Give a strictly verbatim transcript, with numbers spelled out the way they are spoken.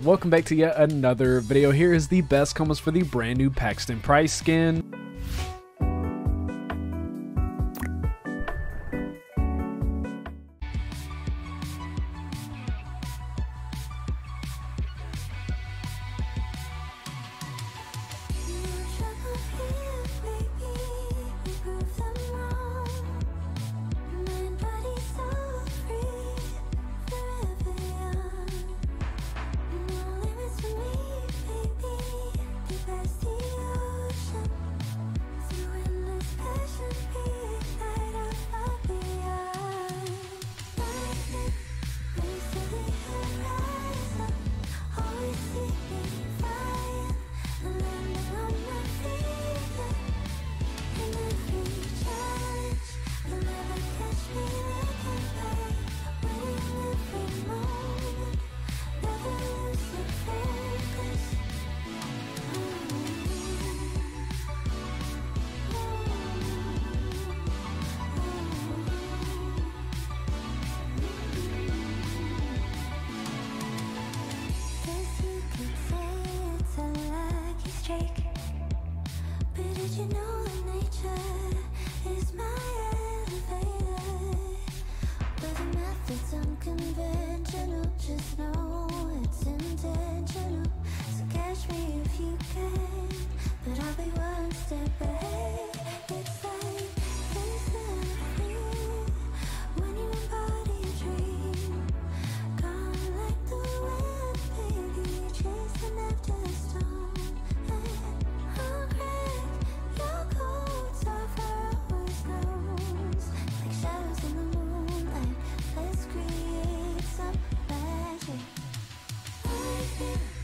welcome back to yet another video. Here is the best combos for the brand new Paxton Price skin. Just know it's intentional, so catch me if you can, but I'll be one step ahead. It's like things that I feel when you embody a dream, gone like the wind, baby, chasing after the storm. And I'll crack your cold, suffer always knows, like shadows in the moonlight. Let's create some magic. I feel